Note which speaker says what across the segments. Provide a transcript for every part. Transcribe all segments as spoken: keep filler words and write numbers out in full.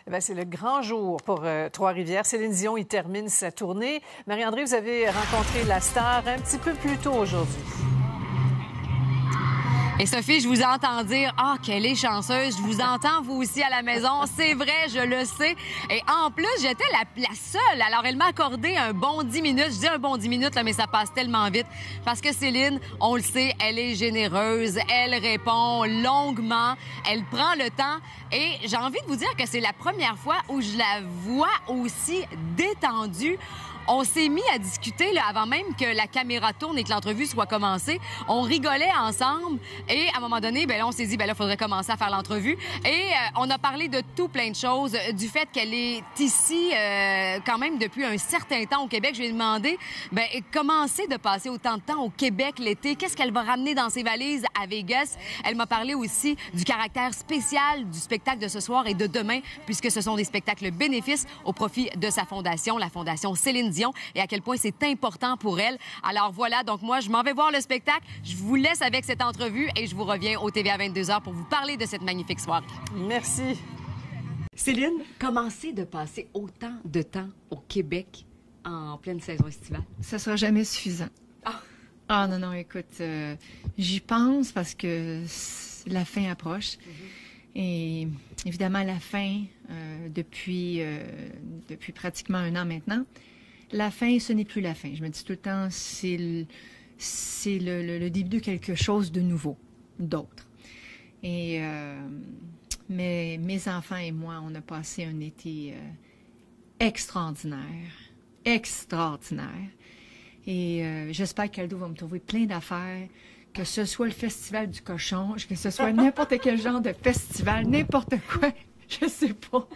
Speaker 1: Eh bien, c'est le grand jour pour euh, Trois-Rivières. Céline Dion y termine sa tournée. Marie-André, vous avez rencontré la star un petit peu plus tôt aujourd'hui.
Speaker 2: Et Sophie, je vous entends dire « Ah, oh, qu'elle est chanceuse ». Je vous entends, vous aussi, à la maison. C'est vrai, je le sais. Et en plus, j'étais la, la seule. Alors, elle m'a accordé un bon dix minutes. Je dis un bon dix minutes, là, mais ça passe tellement vite. Parce que Céline, on le sait, elle est généreuse. Elle répond longuement. Elle prend le temps. Et j'ai envie de vous dire que c'est la première fois où je la vois aussi détendue. On s'est mis à discuter là, avant même que la caméra tourne et que l'entrevue soit commencée. On rigolait ensemble et à un moment donné, ben là, on s'est dit, ben là, il faudrait commencer à faire l'entrevue. Et euh, on a parlé de tout plein de choses, du fait qu'elle est ici euh, quand même depuis un certain temps au Québec. Je lui ai demandé, ben comment c'est de passer autant de temps au Québec l'été? Qu'est-ce qu'elle va ramener dans ses valises à Vegas? Elle m'a parlé aussi du caractère spécial du spectacle de ce soir et de demain, puisque ce sont des spectacles bénéfices au profit de sa fondation, la Fondation Céline Dion, et à quel point c'est important pour elle. Alors voilà, donc moi, je m'en vais voir le spectacle. Je vous laisse avec cette entrevue et je vous reviens au T V à vingt-deux heures pour vous parler de cette magnifique soirée.
Speaker 1: Merci.
Speaker 2: Céline, comment c'est de passer autant de temps au Québec en pleine saison estivale?
Speaker 3: Ça sera jamais suffisant. Ah, ah non, non, écoute, euh, j'y pense parce que la fin approche. Mm-hmm. Et évidemment, la fin, euh, depuis, euh, depuis pratiquement un an maintenant, la fin, ce n'est plus la fin. Je me dis tout le temps, c'est le, c'est le, le, le début de quelque chose de nouveau, d'autre. Et euh, mais mes enfants et moi, on a passé un été euh, extraordinaire, extraordinaire. Et euh, j'espère qu'Aldo va me trouver plein d'affaires, que ce soit le festival du cochon, que ce soit n'importe quel genre de festival, n'importe quoi, je sais pas.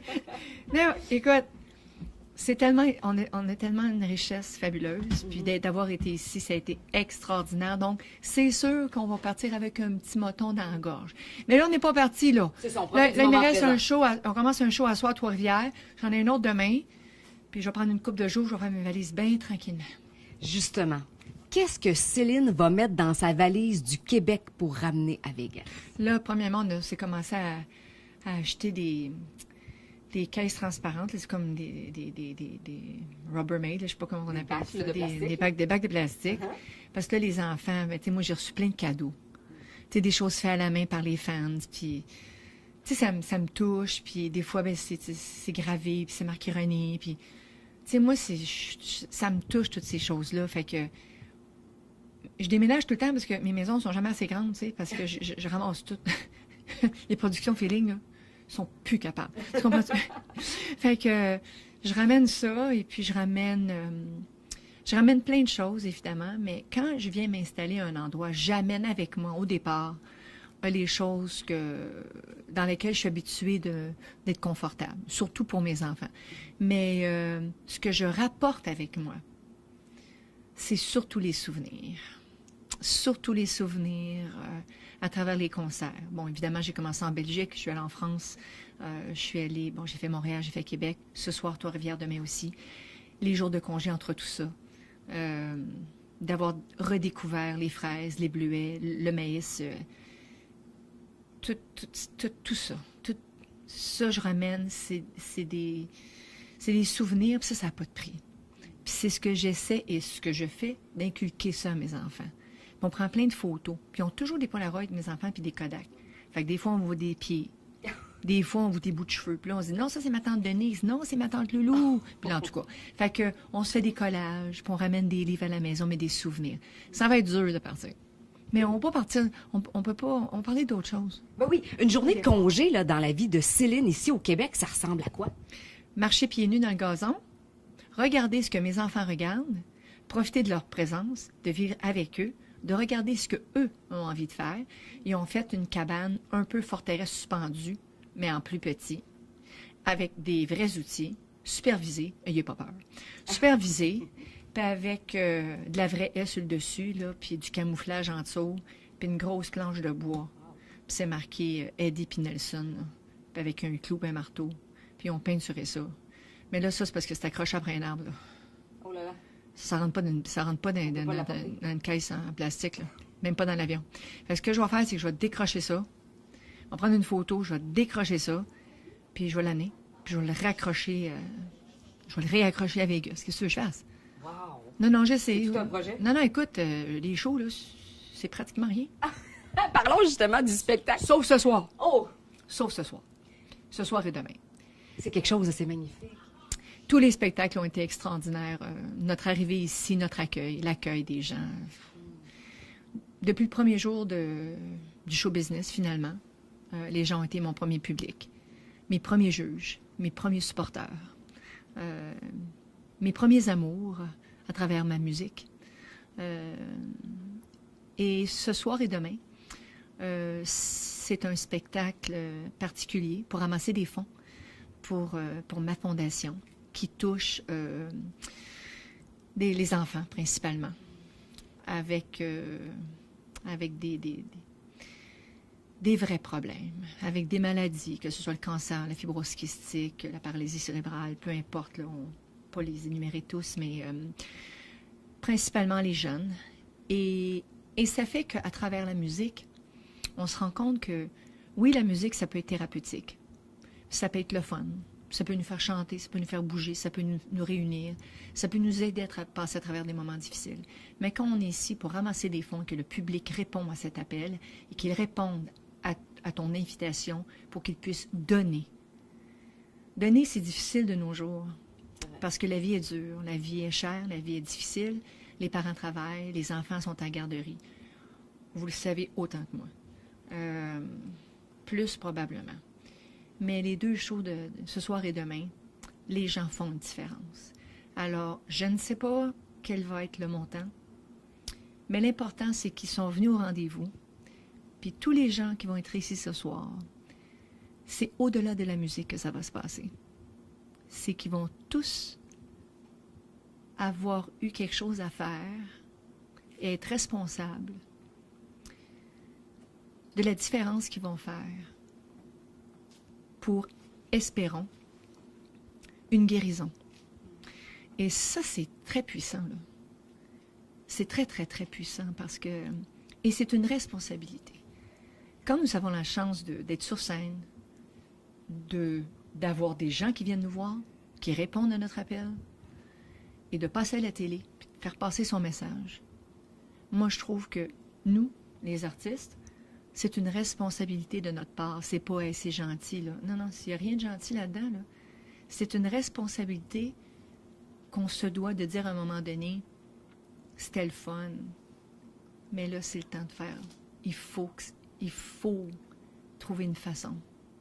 Speaker 3: Non, écoute, c'est tellement, on a, on a tellement une richesse fabuleuse, puis d'avoir été ici, ça a été extraordinaire. Donc, c'est sûr qu'on va partir avec un petit moton dans la gorge. Mais là, on n'est pas parti, là.
Speaker 2: C'est ça, on
Speaker 3: là, là il me reste un show, à, on commence un show à soir à Trois-Rivières, j'en ai un autre demain, puis je vais prendre une couple de jours, je vais faire mes valises bien tranquillement.
Speaker 2: Justement, qu'est-ce que Céline va mettre dans sa valise du Québec pour ramener à Vegas?
Speaker 3: Là, premièrement, on s'est commencé à, à acheter des... des caisses transparentes, c'est comme des, des, des, des, des Rubbermaid, je sais pas comment on appelle
Speaker 2: bacs,
Speaker 3: ça,
Speaker 2: de
Speaker 3: des, des, bacs, des bacs de plastique. Uh-huh. Parce que là, les enfants, ben, moi, j'ai reçu plein de cadeaux. T'sais, des choses faites à la main par les fans, puis ça, ça me touche, puis des fois, ben, c'est gravé, puis c'est marqué René, puis moi, ça me touche, toutes ces choses-là, fait que je déménage tout le temps parce que mes maisons sont jamais assez grandes, parce que je, je, je ramasse tout. Les productions feeling, là, sont plus capables. Tu comprends? Fait que je ramène ça et puis je ramène euh, je ramène plein de choses, évidemment, mais quand je viens m'installer à un endroit, j'amène avec moi, au départ, les choses que dans lesquelles je suis habituée d'être confortable, surtout pour mes enfants. Mais euh, ce que je rapporte avec moi, c'est surtout les souvenirs. Surtout les souvenirs euh, à travers les concerts. Bon, évidemment, j'ai commencé en Belgique, je suis allée en France, euh, je suis allée, bon, j'ai fait Montréal, j'ai fait Québec, ce soir, Trois-Rivières, demain aussi. Les jours de congé entre tout ça. Euh, d'avoir redécouvert les fraises, les bleuets, le maïs, euh, tout, tout, tout, tout ça. Tout ça, je ramène, c'est des, c'est des souvenirs, puis ça, ça n'a pas de prix. Puis c'est ce que j'essaie et ce que je fais, d'inculquer ça à mes enfants. On prend plein de photos. Puis ils ont toujours des Polaroids, mes enfants, puis des Kodak. Fait que des fois, on voit des pieds. Des fois, on voit des bouts de cheveux. Puis là, on se dit, non, ça, c'est ma tante Denise. Non, c'est ma tante Loulou. Puis là, en tout cas. Fait que on se fait des collages, puis on ramène des livres à la maison, mais des souvenirs. Ça va être dur de partir. Mais on peut pas partir, on, on peut pas, on parlait d'autre chose.
Speaker 2: Ben oui, une journée de congé, là, dans la vie de Céline, ici au Québec, ça ressemble à quoi?
Speaker 3: Marcher pieds nus dans le gazon, regarder ce que mes enfants regardent, profiter de leur présence, de vivre avec eux, de regarder ce qu'eux ont envie de faire. Ils ont fait une cabane un peu forteresse suspendue, mais en plus petit, avec des vrais outils, supervisés, n'ayez pas peur, supervisés, puis avec euh, de la vraie haie sur le dessus, là, puis du camouflage en dessous, puis une grosse planche de bois. Puis c'est marqué euh, Eddie puis Nelson, là, puis avec un clou et un marteau, puis on peinturait ça. Mais là, ça, c'est parce que c'est accroché après un arbre, là.
Speaker 2: Oh là là.
Speaker 3: Ça rentre pas dans, ça rentre pas dans, dans, dans, dans une caisse en plastique, là. Même pas dans l'avion. Ce que je vais faire, c'est que je vais décrocher ça. On va prendre une photo, je vais décrocher ça, puis je vais l'amener. puis je vais le raccrocher, euh, je vais le réaccrocher à Vegas. Qu'est-ce que tu veux que je fasse?
Speaker 4: Wow!
Speaker 3: Non, non, je sais.
Speaker 4: C'est tout un projet?
Speaker 3: Non, non, écoute, euh, les shows, là, c'est pratiquement rien.
Speaker 4: Parlons justement du spectacle.
Speaker 3: Sauf ce soir.
Speaker 4: Oh!
Speaker 3: Sauf ce soir. Ce soir et demain.
Speaker 4: C'est quelque chose d'assez magnifique.
Speaker 3: Tous les spectacles ont été extraordinaires. Euh, notre arrivée ici, notre accueil, l'accueil des gens. Depuis le premier jour de, du show business, finalement, euh, les gens ont été mon premier public. Mes premiers juges, mes premiers supporters, euh, mes premiers amours à travers ma musique. Euh, et ce soir et demain, euh, c'est un spectacle particulier pour ramasser des fonds pour, euh, pour ma fondation qui touche euh, des, les enfants principalement, avec, euh, avec des, des, des, des vrais problèmes, avec des maladies, que ce soit le cancer, la fibrose kystique, la paralysie cérébrale, peu importe, là, on pas les énumérer tous, mais euh, principalement les jeunes. Et, et ça fait qu'à travers la musique, on se rend compte que, oui, la musique, ça peut être thérapeutique. Ça peut être le fun. Ça peut nous faire chanter, ça peut nous faire bouger, ça peut nous, nous réunir. Ça peut nous aider à passer à travers des moments difficiles. Mais quand on est ici pour ramasser des fonds, que le public répond à cet appel et qu'il réponde à, à ton invitation pour qu'il puisse donner. Donner, c'est difficile de nos jours. Parce que la vie est dure, la vie est chère, la vie est difficile. Les parents travaillent, les enfants sont à la garderie. Vous le savez autant que moi. Euh, plus probablement. Mais les deux shows de, de ce soir et demain, les gens font une différence. Alors, je ne sais pas quel va être le montant, mais l'important, c'est qu'ils sont venus au rendez-vous. Puis tous les gens qui vont être ici ce soir, c'est au-delà de la musique que ça va se passer. C'est qu'ils vont tous avoir eu quelque chose à faire et être responsables de la différence qu'ils vont faire pour, espérons, une guérison. Et ça, c'est très puissant, là. C'est très, très, très puissant parce que... Et c'est une responsabilité. Quand nous avons la chance d'être sur scène, de... d'avoir des gens qui viennent nous voir, qui répondent à notre appel, et de passer à la télé, puis de faire passer son message. Moi, je trouve que nous, les artistes, c'est une responsabilité de notre part. C'est pas hey, « c'est gentil », là. Non, non, il n'y a rien de gentil là-dedans, là. C'est une responsabilité qu'on se doit de dire à un moment donné, c'était le fun, mais là, c'est le temps de faire. Il faut, que... il faut trouver une façon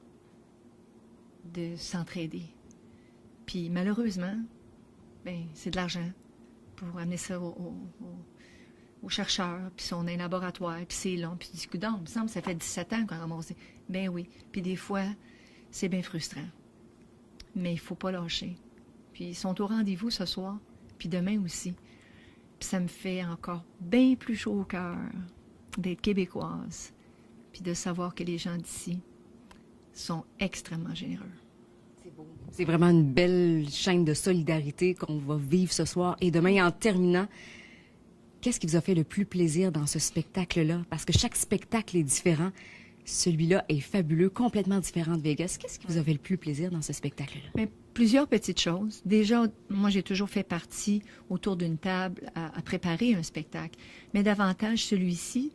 Speaker 3: de s'entraider. Puis malheureusement, ben, c'est de l'argent pour amener ça au, au, au, aux chercheurs, puis on a un laboratoire, puis c'est long, puis du coup, donc, il me semble que ça fait dix-sept ans qu'on a ramassé. Ben oui, puis des fois, c'est bien frustrant. Mais il ne faut pas lâcher. Puis ils sont au rendez-vous ce soir, puis demain aussi. Puis ça me fait encore bien plus chaud au cœur d'être québécoise, puis de savoir que les gens d'ici sont extrêmement généreux.
Speaker 4: C'est beau. C'est vraiment une belle chaîne de solidarité qu'on va vivre ce soir. Et demain, en terminant, qu'est-ce qui vous a fait le plus plaisir dans ce spectacle-là? Parce que chaque spectacle est différent. Celui-là est fabuleux, complètement différent de Vegas. Qu'est-ce qui vous a fait le plus plaisir dans ce spectacle-là?
Speaker 3: Bien, plusieurs petites choses. Déjà, moi, j'ai toujours fait partie autour d'une table à, à préparer un spectacle. Mais davantage, celui-ci,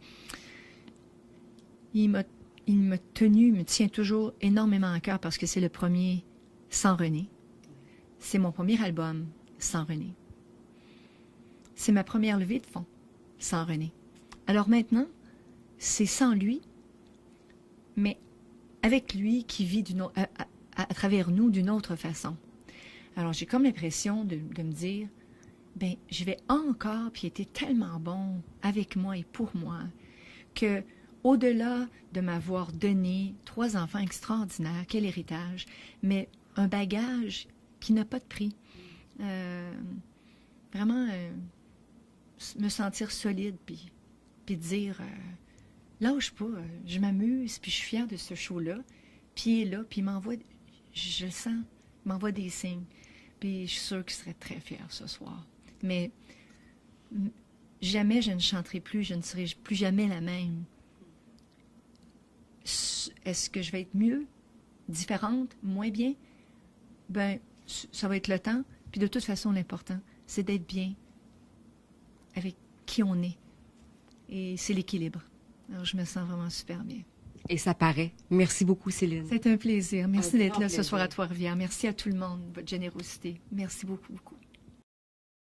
Speaker 3: il m'a il m'a tenu, me tient toujours énormément à cœur parce que c'est le premier sans René. C'est mon premier album sans René. C'est ma première levée de fonds sans René. Alors maintenant, c'est sans lui, mais avec lui qui vit d'une, à, à, à travers nous d'une autre façon. Alors j'ai comme l'impression de, de me dire, ben je vais encore, puis il était tellement bon avec moi et pour moi, que au-delà de m'avoir donné trois enfants extraordinaires, quel héritage, mais un bagage qui n'a pas de prix. Euh, vraiment, euh, me sentir solide, puis, puis dire, euh, lâche pas, euh, je m'amuse, puis je suis fière de ce show-là, puis il est là, puis il m'envoie, je, je le sens, il m'envoie des signes, puis je suis sûre qu'il serait très fier ce soir. Mais jamais je ne chanterai plus, je ne serai plus jamais la même. Est-ce que je vais être mieux, différente, moins bien? ben ça va être le temps. Puis de toute façon, l'important, c'est d'être bien avec qui on est. Et c'est l'équilibre. Alors, je me sens vraiment super bien.
Speaker 4: Et ça paraît. Merci beaucoup, Céline.
Speaker 3: C'est un plaisir. Merci
Speaker 4: Un
Speaker 3: d'être
Speaker 4: grand
Speaker 3: là ce
Speaker 4: plaisir.
Speaker 3: soir à Trois-Rivières. Merci à tout le monde, votre générosité. Merci beaucoup, beaucoup.